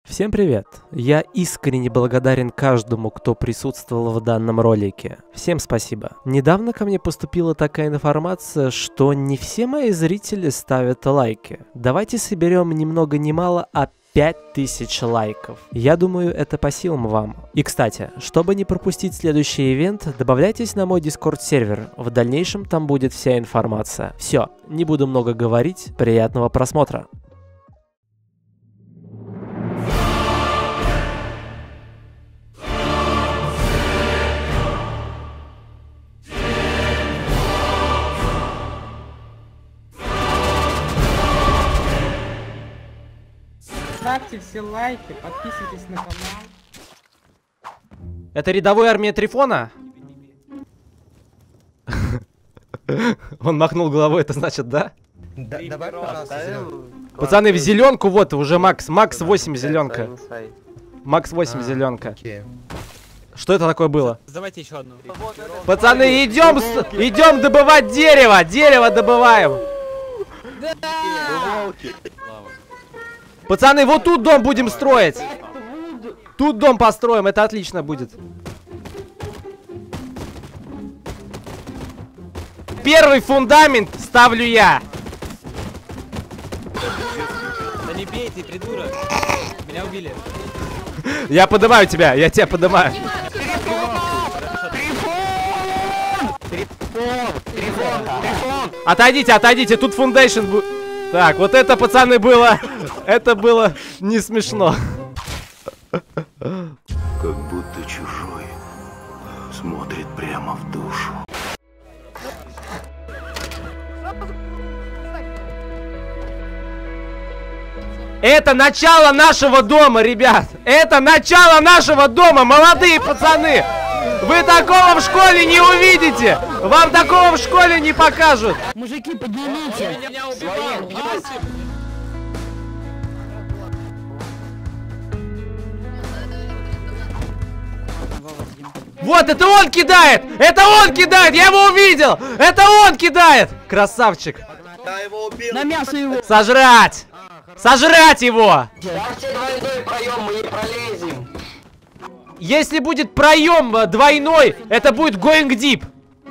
Всем привет! Я искренне благодарен каждому, кто присутствовал в данном ролике. Всем спасибо. Недавно ко мне поступила такая информация, что не все мои зрители ставят лайки. Давайте соберем ни много ни мало, 5000 лайков. Я думаю, это по силам вам. И кстати, чтобы не пропустить следующий ивент, добавляйтесь на мой Discord сервер. В дальнейшем там будет вся информация. Все, не буду много говорить. Приятного просмотра. Ставьте все лайки, подписывайтесь на канал. Это рядовой армия Трифона? Он махнул головой, это значит, да? Давай Пацаны, в зеленку, вот, уже Макс 8 зеленка. Макс 8 зеленка. Что это такое было? Давайте еще одну. Пацаны, идем добывать дерево! Дерево добываем! Пацаны, вот тут дом будем строить! Тут дом построим, это отлично будет. Первый фундамент ставлю я. Да не бейте, придурок. Меня убили. Я поднимаю тебя, я тебя поднимаю. Отойдите, тут фундейшн будет. Так, вот это, пацаны, было... Это было не смешно. Как будто чужой смотрит прямо в душу. Это начало нашего дома, ребят! Это начало нашего дома, молодые пацаны! Вы такого в школе не увидите! Вам такого в школе не покажут! Мужики, поднимите! Меня убивал, Асим! Вот, это он кидает! Это он кидает! Я его увидел! Это он кидает! Красавчик! На мясо его! Сожрать! Сожрать его! Ставьте двойной проем, мы не пролезем! Если будет проем двойной, это будет going deep.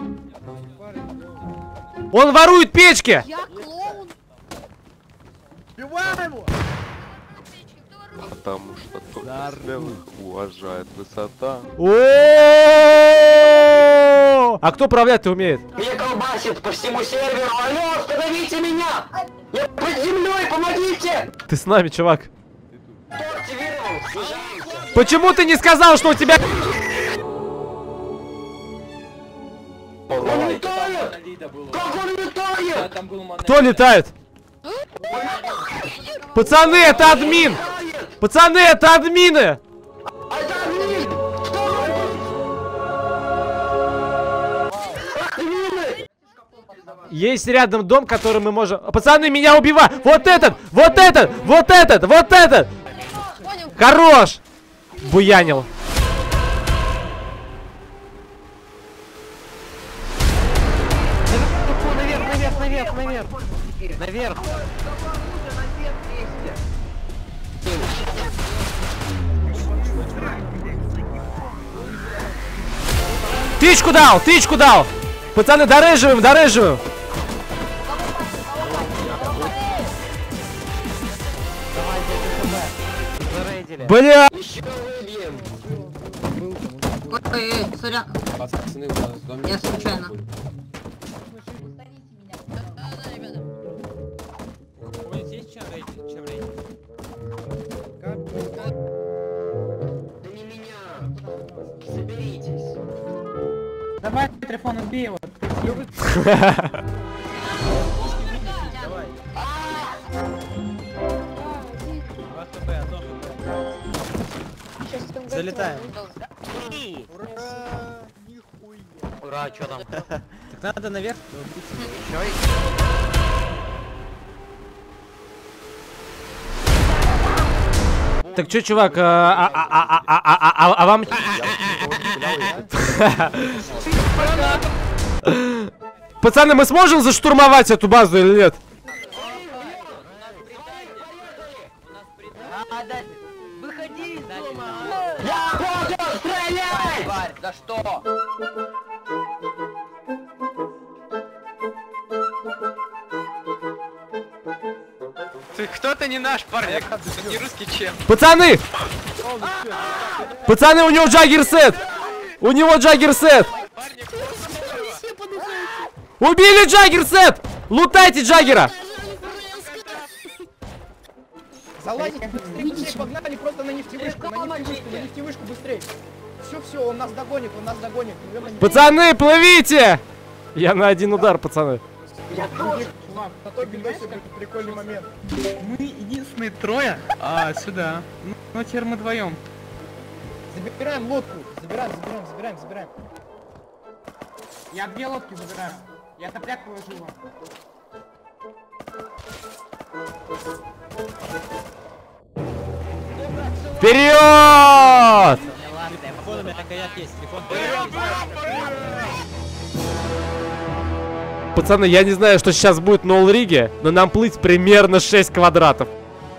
Он ворует печки! Я клоун. Потому что только смелых уважает высота. А кто управлять-то умеет? Меня колбасит по всему серверу! Алло, остановите меня! Я под землей, помогите! Ты с нами, чувак. Кто активировал? Снижаемся! Почему ты не сказал, что у тебя... Он летает! Как он летает? Кто летает? Пацаны, это админ! Пацаны, это админы! Это админ! Админы! Есть рядом дом, который мы можем... Пацаны, меня убивают! Вот этот! Вот этот! Вот этот! Вот этот! Хорош! Буянил. Наверх! Тычку дал! Тычку дал! Пацаны, дореживаем, дореживаем! Бля! Ой, сорян. Я случайно. Есть чем рейдить? Да не меня! Соберитесь! Давай, Трифон, убей его. Залетаем. Ура, что там? Так надо наверх. Так чё, чувак, а вам... Пацаны, мы сможем заштурмовать эту базу или нет? Выходи из дома! Я понял, стреляй! Тварь, за что? Ты кто-то не наш парень, это не русский чем. Пацаны! Пацаны, у него Джаггерсет! У него Джаггерсет! Убили Джаггерсет! Лутайте Джаггера! Залазите быстрее, погнали просто на нефтевышку быстрее. Все, он нас догонит, Пацаны, плывите! Я на один удар, пацаны. На той бельвесе будет прикольный момент. Мы единственные трое. Сюда. Ну, теперь мы вдвоем. Забираем лодку. Забираем. Я 2 лодки забираю. Я топляк положил вам. Вперед! Походу, у меня каяк есть. Пацаны, я не знаю, что сейчас будет на Улриге, но нам плыть примерно 6 квадратов.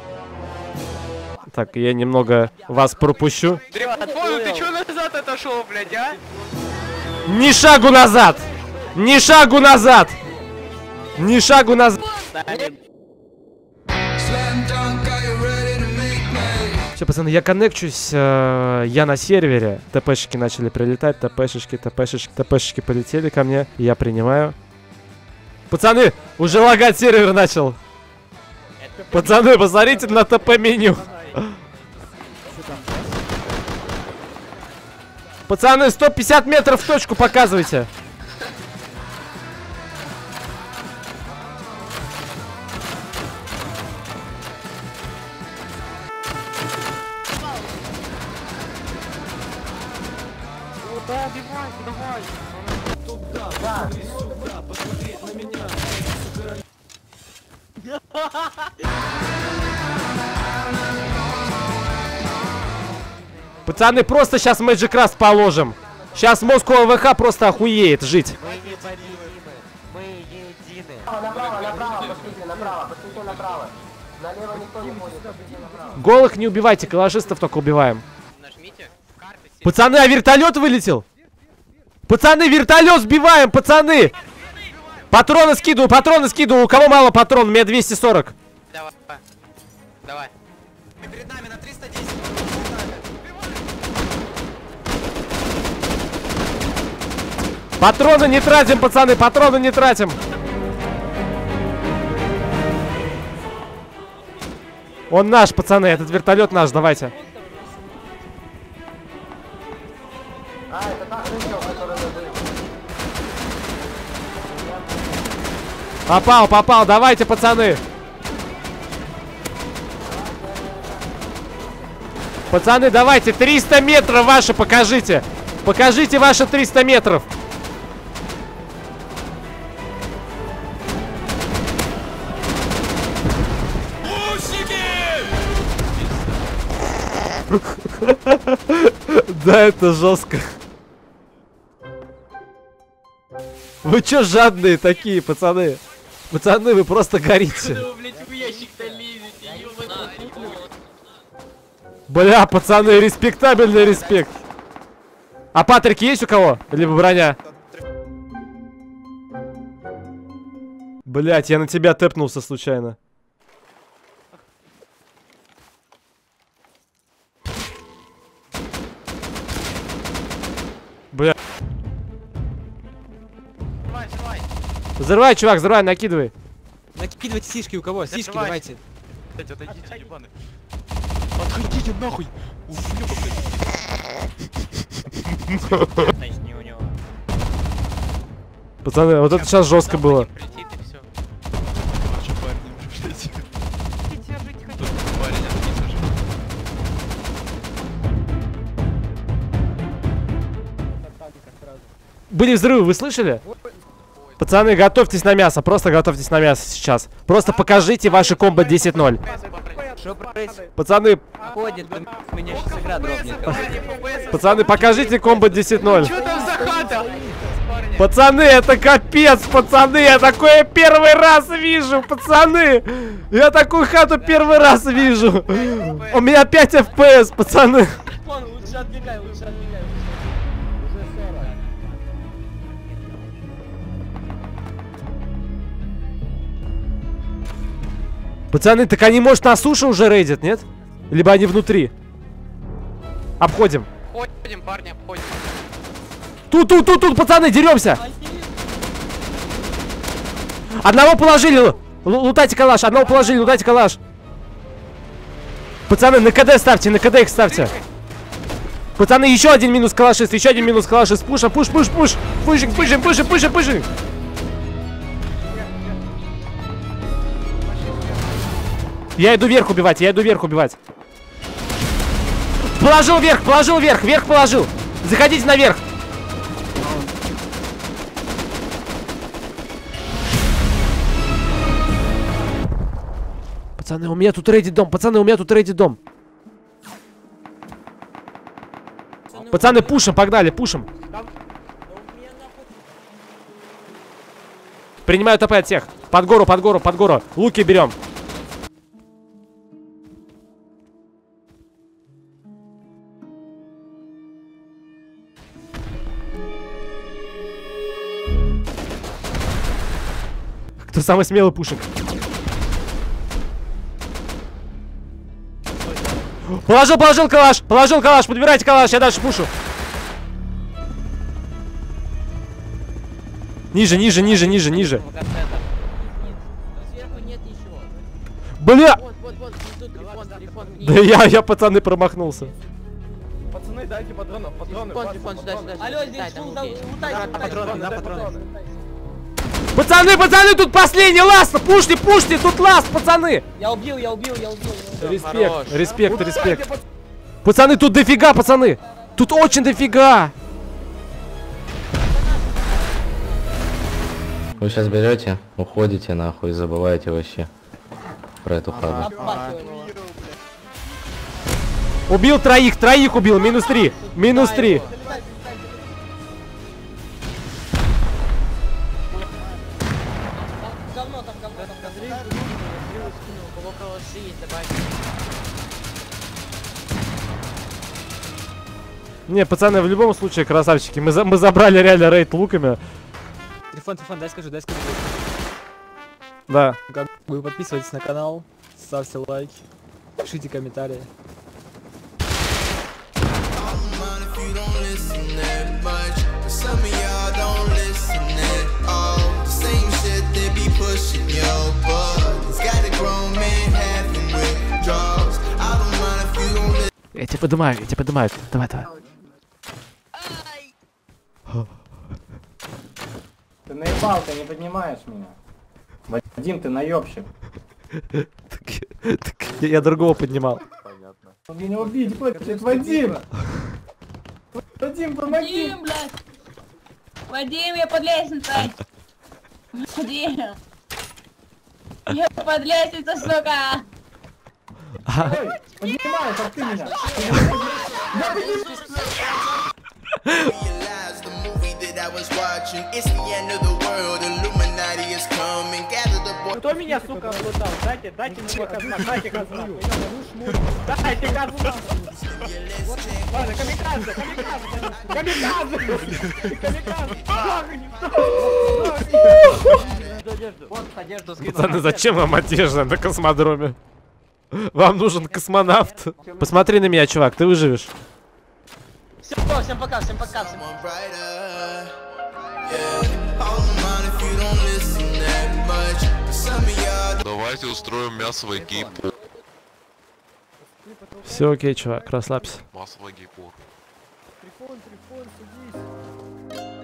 Так, я немного вас пропущу. Понял, ты чё назад отошел, блядь, а? Ни шагу назад! Ни шагу назад! Ни шагу назад! Все, пацаны, я коннекчусь, я на сервере. ТПшечки начали прилетать, ТПшечки полетели ко мне. Я принимаю. Пацаны, уже лагать сервер начал. Пацаны, посмотрите на ТП-меню. Пацаны, 150 метров в точку показывайте. Пацаны, просто сейчас Magic Rust положим. Сейчас Москва ВХ просто охуеет жить. Мы едины. Направо, пошлите направо. Налево никто не ходит, пошлите направо. Голых не убивайте, калашистов только убиваем. Нажмите в карты. Пацаны, а вертолет вылетел? Пацаны, вертолет сбиваем, пацаны! Патроны скидываю, у кого мало патрон? У меня 240. Давай. Перед нами на 310. Патроны не тратим, пацаны, патроны не тратим. Он наш, пацаны, этот вертолет наш, давайте. Это та крыша, которая лежит. Попал, давайте, пацаны. Пацаны, давайте, 300 метров ваши покажите. Покажите ваши 300 метров. Да, это жестко. Вы чё жадные такие, пацаны? Пацаны, вы просто горите. Бля, пацаны, респектабельный респект. А патрики есть у кого? Либо броня? Блять, я на тебя тэпнулся случайно. Бля. Взрывай, чувак, взрывай, накидывай. Накидывайте сишки у кого? Сишки давайте. Отойдите, ебаный. Отходите нахуй! Пацаны, вот это сейчас жестко было. Были взрывы, вы слышали? Пацаны, готовьтесь на мясо, просто готовьтесь на мясо сейчас. Просто покажите ваши комбо 10-0. Пацаны, меня сейчас игра дропнет. пацаны, покажите комбо 10-0. Что там за хата? Пацаны, это капец, пацаны, я такое первый раз вижу, пацаны. Я такую хату первый раз вижу. У меня 5 FPS, пацаны. Лучше отбегай, лучше отбегай. Пацаны, так они, может, на суше уже рейдят, нет? Либо они внутри. Обходим. Обходим, парни, обходим. Тут, пацаны, деремся. Одного положили. Лутайте калаш, одного положили, лутайте калаш. Пацаны, на КД ставьте, на КД их ставьте. Пацаны, еще один минус калашист, еще один минус калашист. Пушим. Пушим. Я иду вверх убивать, Положил вверх, вверх положил. Заходите наверх. Пацаны, у меня тут рейдит дом, Пацаны, пушим, погнали, пушим. Принимаю ТП от всех. Под гору. Луки берем. Кто самый смелый пушек? Положил калаш, подбирайте калаш, я дальше пушу. Ниже. Сверху нет ничего. Бля! Вот, телефон. Да я, пацаны, промахнулся. Пацаны, дайте патронов. Телефон, сюда. Алло, здесь лутайте. Патроны. Пацаны, тут последний ласт! Пушьте, тут ласт, пацаны! Я убил. Респект. Пацаны, тут дофига, пацаны! Тут очень дофига! Вы сейчас берете, уходите нахуй, забываете вообще про эту хату. Убил троих убил, минус 3. Не, пацаны, в любом случае, красавчики. Мы забрали реально рейд луками. Телефон, дай скажу. Да. Вы подписывайтесь на канал, ставьте лайки, пишите комментарии. Я тебя поднимаю. Давай. Ты наебал, ты не поднимаешь меня. Вадим, ты наебщик. Так я другого поднимал. Понятно. Он меня убить хочет, Вадим! Вадим, помоги! Вадим, блядь! Вадим, я под лестницей! Вадим! Я под лестницей, сука! Ой, поднимай, как ты меня! Кто меня, сука, облутал? Дайте мне казна, дайте казна. Дайте казна. Ладно, камикадзе. Пацаны, зачем вам одежда на космодроме? Вам нужен космонавт. Посмотри на меня, чувак, ты выживешь. Всем пока. Давайте устроим мясовый гейпор. Все окей, чувак, расслабься. Массовый гейпор. Трифон, садись.